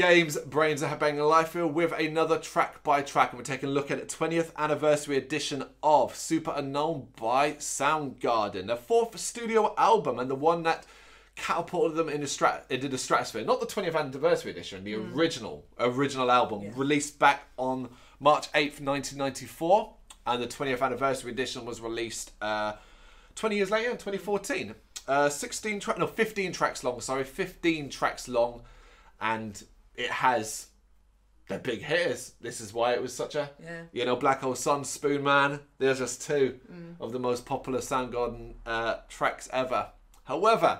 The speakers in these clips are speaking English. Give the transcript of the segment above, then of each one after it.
Games, Brrraains A Head-Banging Life here with another track by track, and we're taking a look at the 20th anniversary edition of Superunknown by Soundgarden, their fourth studio album and the one that catapulted them into the stratosphere. Not the 20th anniversary edition, the original album, released back on March 8th, 1994, and the 20th anniversary edition was released 20 years later in 2014. 15 tracks long, 15 tracks long, and it has the big hitters. This is why it was such a, Black Hole Sun, Spoon Man. There's just two of the most popular Soundgarden tracks ever. However,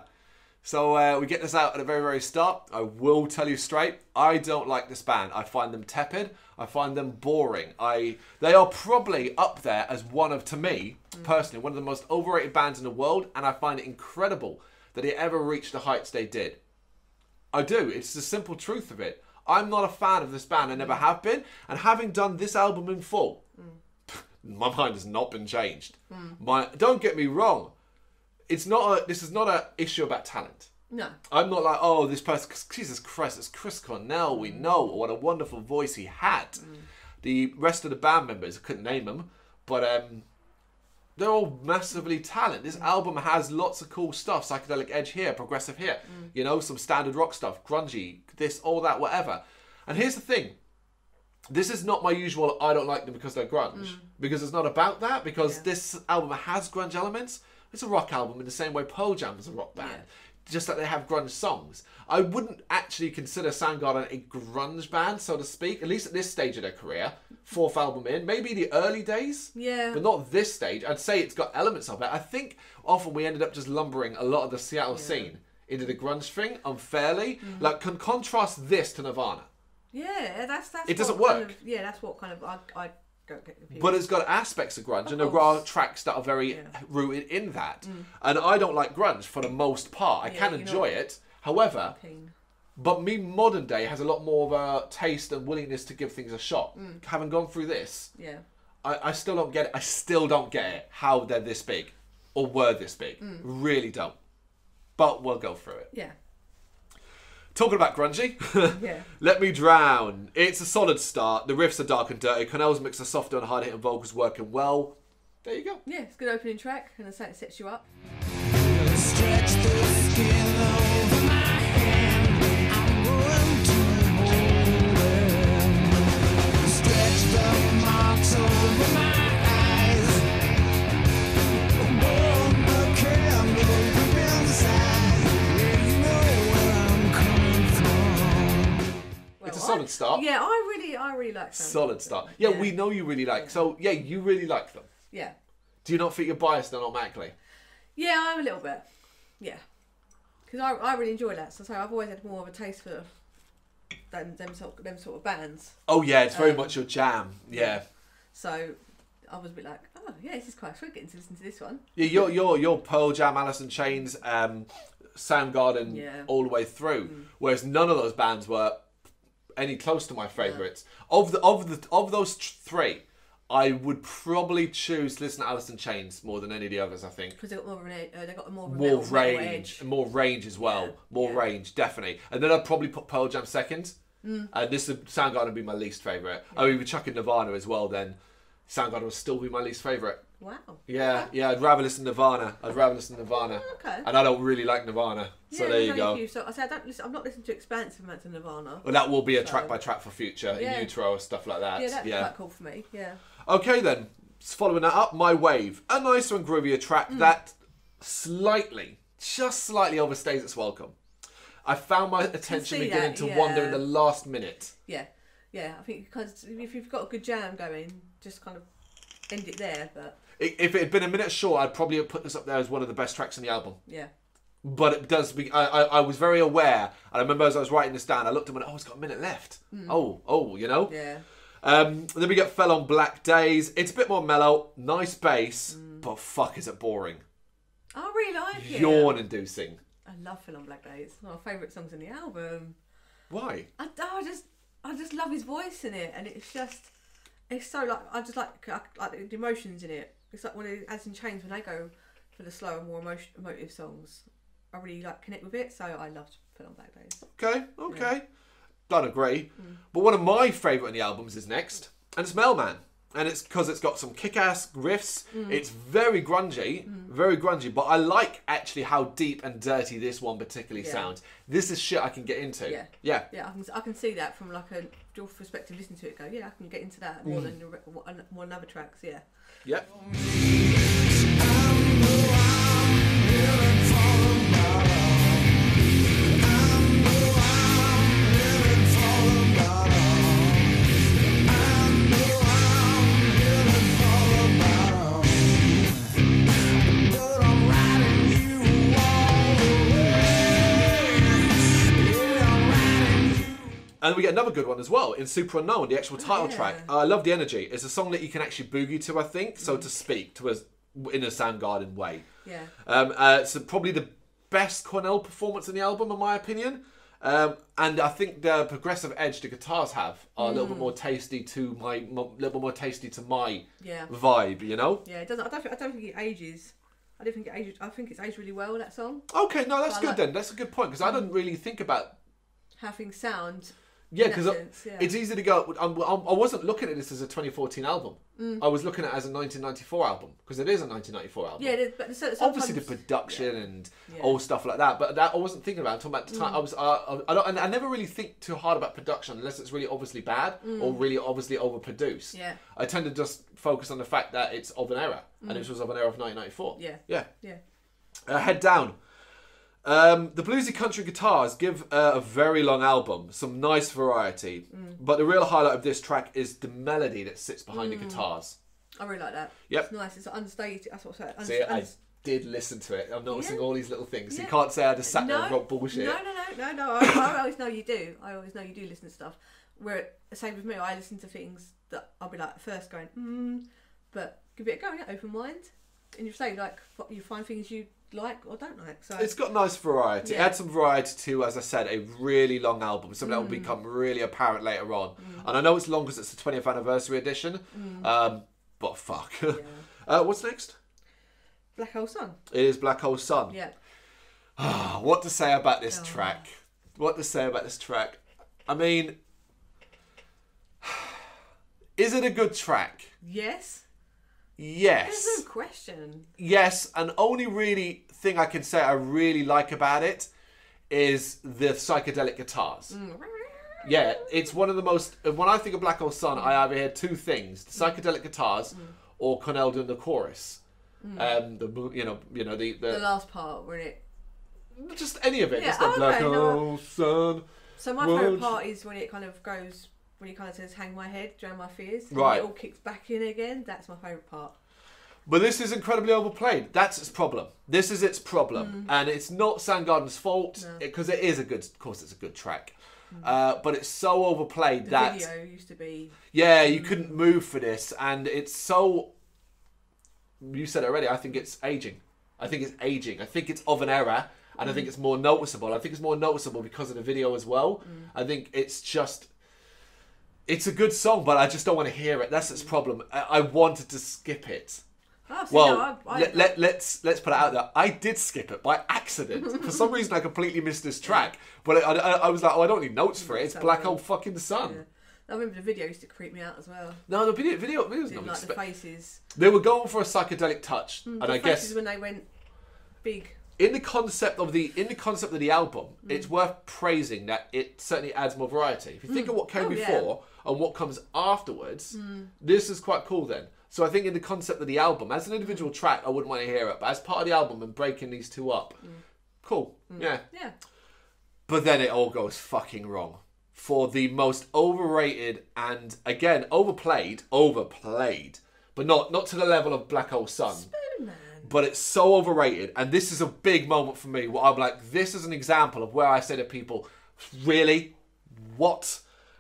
so we get this out at the very, very start. I will tell you straight, I don't like this band. I find them tepid. I find them boring. They are probably up there as one of, to me, personally, one of the most overrated bands in the world, and I find it incredible that they ever reached the heights they did. I do. It's the simple truth of it. I'm not a fan of this band. I never have been. And having done this album in full, my mind has not been changed. Don't get me wrong. This is not an issue about talent. No. I'm not like, oh, this person, Jesus Christ, it's Chris Cornell. We know what a wonderful voice he had. The rest of the band members, I couldn't name them, but they're all massively talented. This album has lots of cool stuff. Psychedelic edge here, progressive here. Some standard rock stuff, grungy, this, all that, whatever. And here's the thing. This is not my usual, I don't like them because they're grunge. Because it's not about that. Because this album has grunge elements. It's a rock album in the same way Pearl Jam is a rock band. Just that they have grunge songs. I wouldn't actually consider Soundgarden a grunge band, so to speak, at least at this stage of their career. Fourth album in, maybe the early days, but not this stage. I'd say it's got elements of it. I think often we ended up just lumbering a lot of the Seattle scene into the grunge thing unfairly. Like, contrast this to Nirvana. Yeah, that's it doesn't work. That's what kind of I don't get confused. But it's got aspects of grunge, and there are tracks that are very rooted in that. And I don't like grunge for the most part. I can enjoy it. However, but me modern day has a lot more of a taste and willingness to give things a shot. Having gone through this, I still don't get it. I still don't get it how they're this big or were this big. Really don't. But we'll go through it. Yeah. Talking about grungy, Let Me Drown. It's a solid start. The riffs are dark and dirty. Cornell's mix of softer and hard-hitting vocals working well. There you go. Yeah, it's a good opening track, and it sets you up. Stretch the skin over my hand. I'm going to hold it. Stretch the marks over my eyes. Burn the candle inside. You know where I'm coming from. It's a solid start. Yeah, I really like them. Solid start. Yeah, we know you really like. So, you really like them. Yeah. Do you not think you're biased then automatically? Yeah, I'm a little bit. Yeah. Because I really enjoy that. So I've always had more of a taste for them sort of bands. Oh, yeah, it's very much your jam. Yeah. So I was a bit like, oh, yeah, this is quite sweet getting to listen to this one. Yeah, you're Pearl Jam, Alice in Chains, Soundgarden all the way through. Whereas none of those bands were any close to my favourites. Of those three, I would probably choose to listen to Alice in Chains more than any of the others, I think. Because they got more range. More range as well. More range, definitely. And then I'd probably put Pearl Jam second. And this would Soundgarden would be my least favourite. I mean, we're chucking Nirvana as well then. Soundgarden would still be my least favourite. Wow. Yeah, I'd rather listen to Nirvana. Okay. And I don't really like Nirvana. So there you go. So I say I'm not listening to expansive amounts of Nirvana. Well, that will be a track by track for future, in utero, stuff like that. Yeah, that's quite cool for me. Yeah. Okay then, following that up, My Wave. A nicer and groovier track that just slightly overstays its welcome. I found my attention beginning to wander in the last minute. Yeah. I think because if you've got a good jam going, just kind of end it there. But if it had been a minute short, I'd probably have put this up there as one of the best tracks in the album. Yeah. But it does be. I was very aware, and I remember as I was writing this down, I looked and went, "Oh, it's got a minute left." Yeah. Then we get Fell on Black Days. It's a bit more mellow, nice bass, but fuck, is it boring? I really like it. Yawn-inducing. I love Fell on Black Days. One of my favourite songs in the album. Why? I just love his voice in it, and it's so like I just like the emotions in it. It's like when Alice in Chains, when they go for the slower, more emotive songs, I really connect with it. So I loved Fell on Black Days. Okay. don't agree. But one of my favourite in the albums is next, and it's Mailman. And it's because it's got some kick-ass riffs. It's very grungy, but I like actually how deep and dirty this one particularly sounds. This is shit I can get into. Yeah, I can see that from like your perspective, listening to it, go, yeah, I can get into that more than more than other tracks, yeah. Yep. And we get another good one as well in Superunknown, the actual title track. I love the energy. It's a song that you can actually boogie to, I think, so to speak, in a Soundgarden way. Yeah. So probably the best Cornell performance in the album, in my opinion. And I think the progressive edge the guitars have are a little bit more tasty to my vibe, you know? Yeah, it doesn't. I don't think it ages. I don't think it ages. I think it's aged really well, that song. Okay, no, that's good then. That's a good point because I don't really think about how things sound. Yeah, because it's easy to go. I wasn't looking at this as a 2014 album. I was looking at it as a 1994 album because it is a 1994 album. Yeah, it is, but obviously the production and all stuff like that. But that I wasn't thinking about. I'm talking about the time. I never really think too hard about production unless it's really obviously bad or really obviously overproduced. Yeah. I tend to just focus on the fact that it's of an era, and this was of an era of 1994. Yeah. Head Down. The bluesy country guitars give a very long album some nice variety, but the real highlight of this track is the melody that sits behind the guitars. I really like that. Yep. It's nice. It's understated. That's what I See, I did listen to it. I'm noticing all these little things. You can't say I just sat there and wrote bullshit. No. I always know you do. I always know you do listen to stuff. Where the same with me, I listen to things that I'll be like first going, but give it a go, open mind, and you say like you find things you like or don't like. So it's got nice variety. It had some variety to, as I said, a really long album. Something that will become really apparent later on. And I know it's long because it's the 20th anniversary edition. But fuck. What's next? Black Hole Sun. It is Black Hole Sun. Yeah. What to say about this track? What to say about this track? I mean, is it a good track? Yes. Yes. There's no question. Yes, and only really thing I can say I really like about it is the psychedelic guitars. Yeah, it's one of the most. When I think of Black Hole Sun, I either hear two things: the psychedelic guitars or Cornell doing the chorus. The last part when it. Just any of it. Yeah, just the Black Hole Sun. So my favourite part is when it kind of goes. When he kind of says, hang my head, drown my fears. And right. It all kicks back in again. That's my favourite part. But this is incredibly overplayed. That's its problem. This is its problem. And it's not Soundgarden's fault, because it is a good, of course it's a good track. But it's so overplayed that... The video used to be... Yeah, you couldn't move for this. And it's so... You said it already, I think it's aging. I think it's aging. I think it's of an era. And I think it's more noticeable. I think it's more noticeable because of the video as well. I think it's just... It's a good song, but I just don't want to hear it. That's its problem. I wanted to skip it. Oh, see, well, let's put it out there. I did skip it by accident. For some reason, I completely missed this track. But I was like, I don't need notes for it. It's Black Hole fucking Sun. Yeah. I remember the video used to creep me out as well. No, the video was not like the faces. They were going for a psychedelic touch, and I guess when they went big. In the concept of the album, it's worth praising that it certainly adds more variety. If you think of what came before and what comes afterwards, this is quite cool then. So I think in the concept of the album, as an individual track, I wouldn't want to hear it, but as part of the album and breaking these two up, cool. Yeah. But then it all goes fucking wrong. For the most overrated and, again, overplayed, but not to the level of Black Hole Sun. But it's so overrated, and this is a big moment for me where I'm like, this is an example of where I say to people, really? What?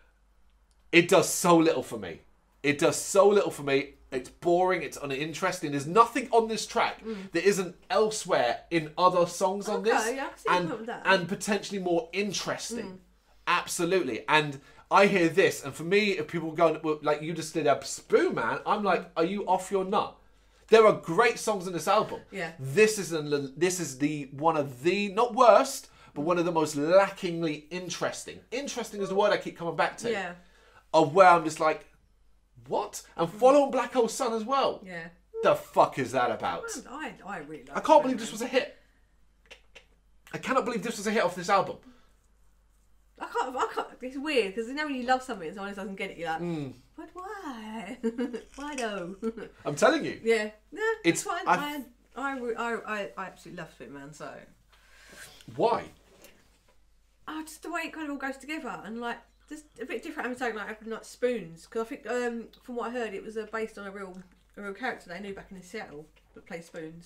It does so little for me. It does so little for me. It's boring, it's uninteresting. There's nothing on this track that isn't elsewhere in other songs on this. And potentially more interesting. Absolutely. And I hear this, and for me, if people go, like you just did a Spoon Man, I'm like, are you off your nut? There are great songs on this album. Yeah. This is the one of the, not worst, but one of the most lackingly interesting is the word I keep coming back to, Yeah. of where I'm just like, what? And Follow Black Hole Sun as well. Yeah. The fuck is that about? I really like I can't believe this was a hit. I cannot believe this was a hit off this album. I can't. It's weird because you know when you love something and someone else doesn't get it, you're like, but why? Why no? I'm telling you. Yeah, no, it's fine. I absolutely love Superman. So, why? just the way it kind of all goes together and like just a bit different. I'm saying like having like spoons because I think from what I heard it was based on a real character they knew back in Seattle that played spoons.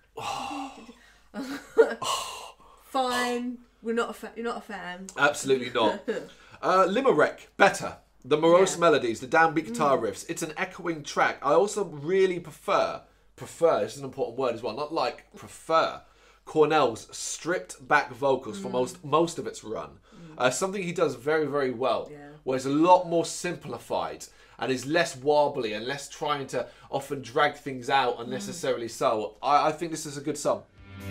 Fine, you're not a fan. Absolutely not. Limerick, better. The morose Yeah. melodies, the downbeat guitar riffs. It's an echoing track. I also really prefer, this is an important word as well, not like prefer, Cornell's stripped back vocals for most of its run. Something he does very, very well, where it's a lot more simplified and is less wobbly and less trying to often drag things out unnecessarily so. I think this is a good song.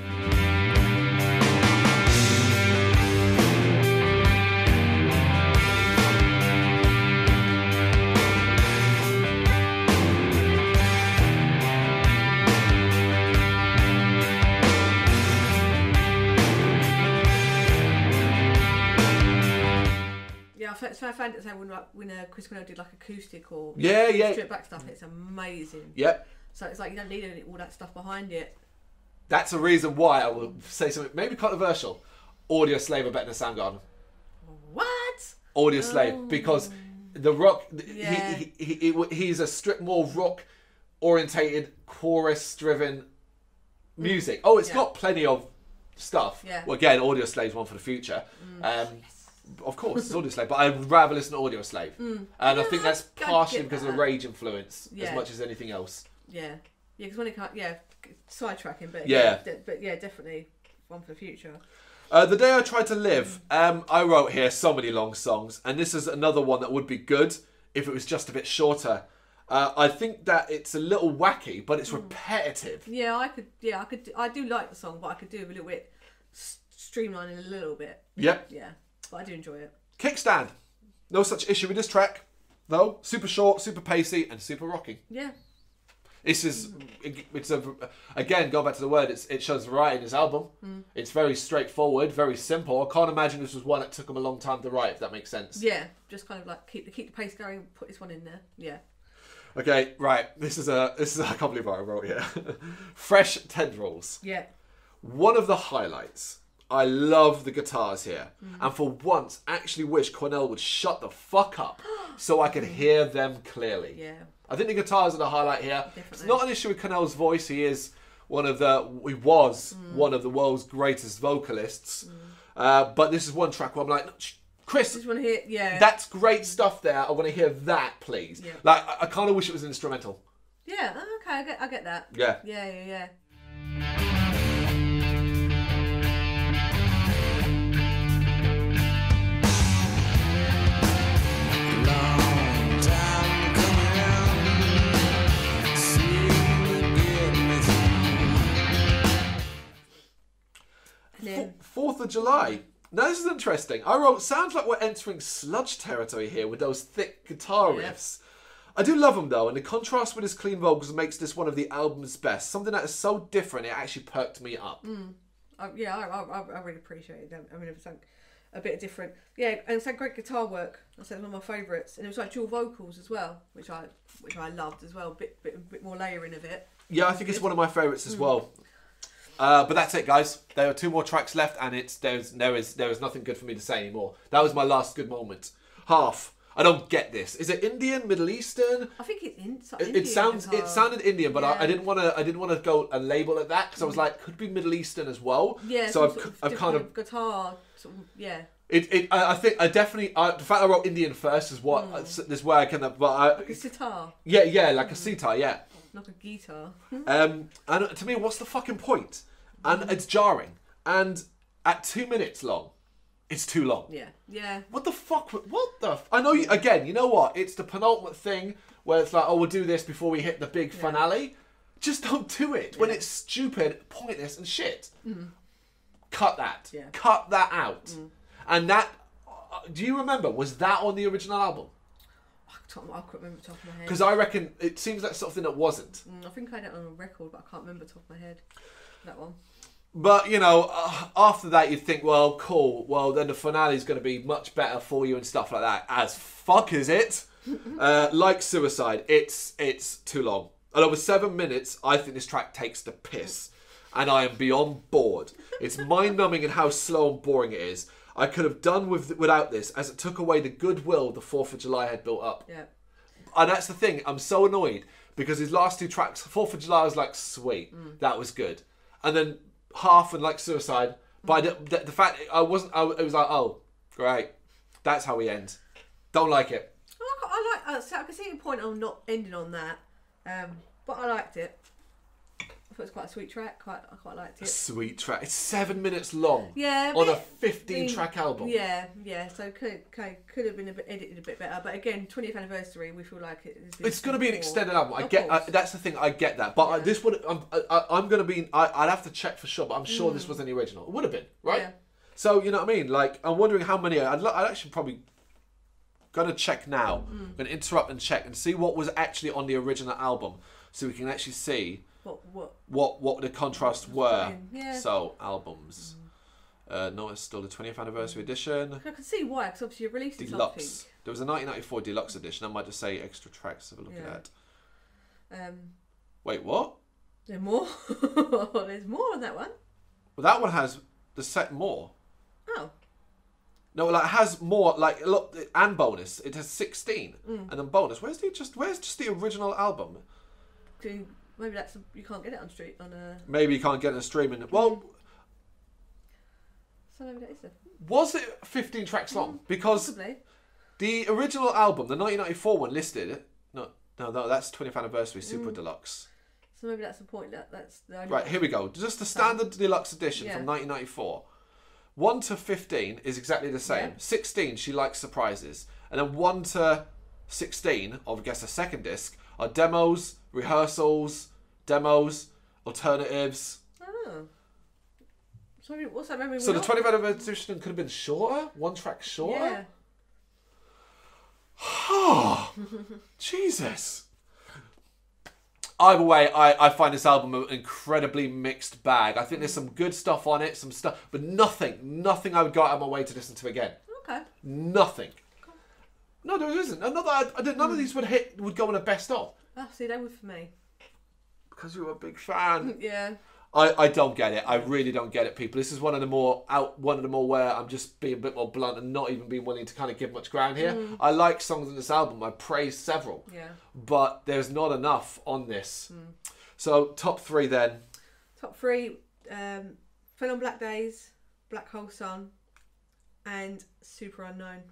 So I found it when Chris Cornell did like acoustic or Yeah. strip back stuff. It's amazing. Yep. So it's like you don't need all that stuff behind it. That's a reason why I will say something maybe controversial. Audio Slave are better than Soundgarden. What? Audio Slave, because the rock, Yeah. he's a more rock orientated, chorus driven music. Oh, it's got plenty of stuff. Yeah. Well, again, Audio Slave's one for the future. Of course, it's Audio Slave, but I'd rather listen to Audio Slave. And I think that's partially because of the Rage influence as much as anything else. Yeah. Yeah, because when it can't, sidetracking, but definitely one for the future. The Day I Tried to Live, I wrote here so many long songs, and this is another one that would be good if it was just a bit shorter. I think that it's a little wacky, but it's repetitive. Yeah, I do like the song, but I could do a little bit streamlining a little bit. Yep. Yeah, but I do enjoy it. Kickstand. No such issue with this track, though. Super short, super pacey, and super rocky. Yeah. Again, go back to the word, it shows variety in his album. It's very straightforward, very simple. I can't imagine this was one that took him a long time to write, if that makes sense. Yeah, just kind of like keep the pace going, put this one in there. Yeah. Okay, right. This is I can't believe what I wrote here. Fresh Tendrils. Yeah. One of the highlights. I love the guitars here. And for once, actually wish Cornell would shut the fuck up so I could hear them clearly. Yeah. I think the guitars are the highlight here. Definitely. It's not an issue with Cornell's voice. He was one of the world's greatest vocalists. But this is one track where I'm like, Chris, Just want to hear, that's great stuff there. I want to hear that, please. Yeah. Like, I kind of wish it was an instrumental. Yeah, okay, I get that. Yeah. Yeah. Long time coming, seem to get me through. And then, 4th of July. Now, this is interesting. I wrote, sounds like we're entering sludge territory here with those thick guitar Yeah. riffs. I do love them, though, and the contrast with his clean vocals makes this one of the album's best. Something that is so different, it actually perked me up. I really appreciate them. I mean, it was like a bit different. Yeah, and it's like great guitar work. I said one of my favourites, and it was like dual vocals as well, which I loved as well. Bit more layering of it. Yeah, I think it's one of my favourites as well. But that's it, guys. There are 2 more tracks left, and there is nothing good for me to say anymore. That was my last good moment. Half. I don't get this. Is it Indian, Middle Eastern? I think it's It sounded Indian, but Yeah. I didn't want to go and label it that because I was like, could be Middle Eastern as well. Yeah, So I've kind of guitar. Sort of, yeah. I think I definitely the fact I wrote Indian first is what this is where I can. But Like a sitar, yeah, like a sitar, yeah. not a guitar. And to me, what's the fucking point? And it's jarring. And at 2 minutes long, it's too long. Yeah. What the fuck? I know you, again, you know what? It's the penultimate thing where it's like, oh, we'll do this before we hit the big finale. Just don't do it when it's stupid, pointless, and shit. cut that. Yeah. Cut that out. And that, do you remember, was that on the original album? I can't remember the top of my head. Because I reckon it seems like something that wasn't. I think I had it on a record, but I can't remember the top of my head. That one. But, you know, after that you'd think, well, cool, well, then the finale's going to be much better for you and stuff like that. As fuck is it? Like Suicide, it's too long. And over 7 minutes, I think this track takes the piss. And I am beyond bored. It's mind-numbing in how slow and boring it is. I could have done without this, as it took away the goodwill the 4th of July had built up. Yeah. And that's the thing, I'm so annoyed, because his last 2 tracks, 4th of July, I was like, sweet, that was good. And then Half and Like Suicide, but the fact it was like, oh, great, that's how we end. Don't like it. So I can see your point on not ending on that, but I liked it. I thought it was quite a sweet track. I quite liked it. Sweet track. It's 7 minutes long. Yeah. On a 15-track album. Yeah. So could have been edited a bit better. But again, 20th anniversary, we feel like it's going to be an extended album. Of course. That's the thing. I get that. But this would. I'm going to be. I'd have to check for sure. But I'm sure this was in the original. It would have been, right? Yeah. So you know what I mean. Like, I'm wondering how many. I'd actually probably going to check now. I'm going to interrupt and check and see what was actually on the original album, so we can actually see what the contrasts were. Yeah. So albums. No, it's still the 20th anniversary edition. I can see why, because obviously you're releasing Deluxe. something. There was a 1994 Deluxe edition. I might just say extra tracks. Have a look at that. Wait, what? There's more. There's more on that one. Well, that one has the set more. Oh. No, like it has more, like look, and bonus. It has 16, and then bonus. Where's just the original album? Maybe you can't get it on street on a. Maybe you can't get it on streaming. Well, so maybe that is it. Was it 15 tracks long? Because possibly. The original album, the 1994 one, listed. No, that's 20th anniversary Super Deluxe. So maybe that's the point. That's the only right. Here we go. Just the standard deluxe edition from 1994. 1 to 15 is exactly the same. Yeah. 16, She Likes Surprises, and then 1 to 16 of I guess the second disc are demos, rehearsals, demos, alternatives. Oh. So what's that memory? So the 20th anniversary edition could have been shorter, 1 track shorter. Yeah. Oh, Jesus. Either way, I find this album an incredibly mixed bag. I think there's some good stuff on it, some stuff, but nothing I would go out of my way to listen to again. Okay. Nothing. Okay. No, there isn't. None of these would go in a best of. Oh, see, they would for me. Because you're a big fan. Yeah. I don't get it. I really don't get it, people. This is one of the more where I'm just being a bit more blunt and not even being willing to kind of give much ground here. I like songs on this album. I praise several. Yeah. But there's not enough on this. So top 3 then. Top 3, Fell on Black Days, Black Hole Sun, and Superunknown.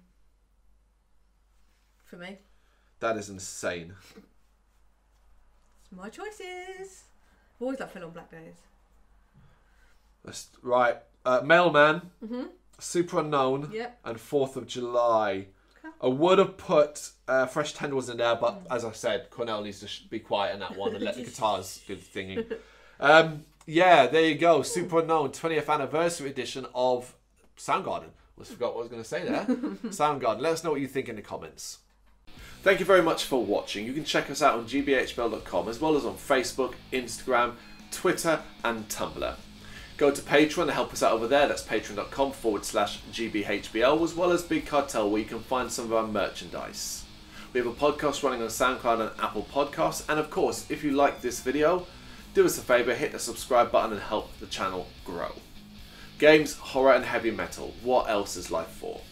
For me. That is insane. It's my choices. I've always liked Fell on Black Days. That's right. Mailman, Superunknown, and 4th of July. Okay. I would have put Fresh Tendrils in there, but as I said, Cornell needs to be quiet in that one and let the guitars do the thingy. Yeah, there you go. Superunknown 20th anniversary edition of Soundgarden. Almost forgot what I was going to say there. Soundgarden. Let us know what you think in the comments. Thank you very much for watching. You can check us out on gbhbl.com as well as on Facebook, Instagram, Twitter and Tumblr. Go to Patreon to help us out over there. That's patreon.com/GBHBL as well as Big Cartel where you can find some of our merchandise. We have a podcast running on SoundCloud and Apple Podcasts. And of course, if you like this video, do us a favour, hit the subscribe button and help the channel grow. Games, horror and heavy metal. What else is life for?